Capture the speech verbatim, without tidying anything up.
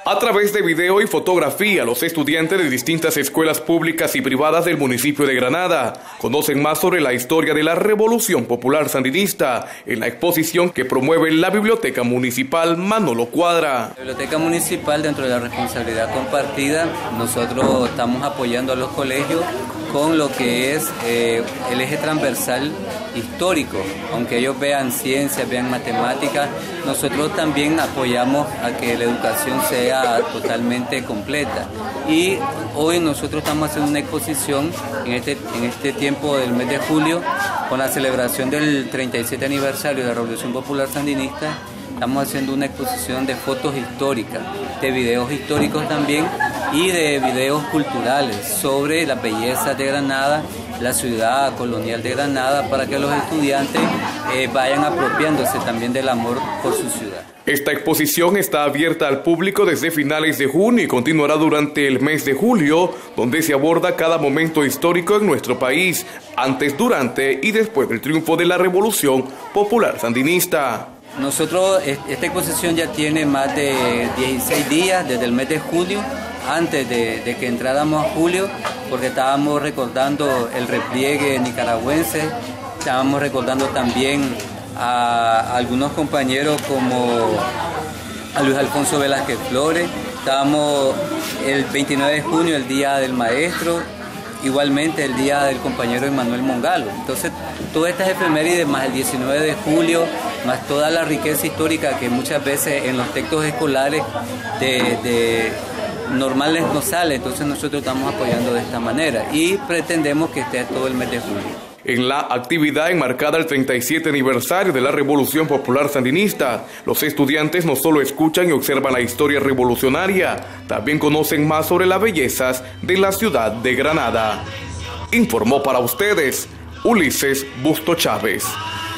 A través de video y fotografía, los estudiantes de distintas escuelas públicas y privadas del municipio de Granada conocen más sobre la historia de la Revolución Popular Sandinista en la exposición que promueve la Biblioteca Municipal Manolo Cuadra. La Biblioteca Municipal, dentro de la responsabilidad compartida, nosotros estamos apoyando a los colegios con lo que es eh, el eje transversal histórico. Aunque ellos vean ciencias, vean matemáticas, nosotros también apoyamos a que la educación sea totalmente completa. Y hoy nosotros estamos haciendo una exposición en este, en este tiempo del mes de julio, con la celebración del treinta y siete aniversario de la Revolución Popular Sandinista. Estamos haciendo una exposición de fotos históricas, de videos históricos también y de videos culturales sobre las bellezas de Granada, la ciudad colonial de Granada, para que los estudiantes eh, vayan apropiándose también del amor por su ciudad. Esta exposición está abierta al público desde finales de junio y continuará durante el mes de julio, donde se aborda cada momento histórico en nuestro país, antes, durante y después del triunfo de la Revolución Popular Sandinista. Nosotros, esta exposición ya tiene más de dieciséis días desde el mes de junio, antes de, de que entráramos a julio, porque estábamos recordando el repliegue nicaragüense, estábamos recordando también a algunos compañeros como a Luis Alfonso Velázquez Flores, estábamos el veintinueve de junio, el Día del Maestro, igualmente el día del compañero Emmanuel Mongalo. Entonces, todas estas efemérides, más el diecinueve de julio, más toda la riqueza histórica que muchas veces en los textos escolares de, de normales no sale, entonces nosotros estamos apoyando de esta manera y pretendemos que esté todo el mes de julio. En la actividad enmarcada al treinta y siete aniversario de la Revolución Popular Sandinista, los estudiantes no solo escuchan y observan la historia revolucionaria, también conocen más sobre las bellezas de la ciudad de Granada. Informó para ustedes Ulises Busto Chávez.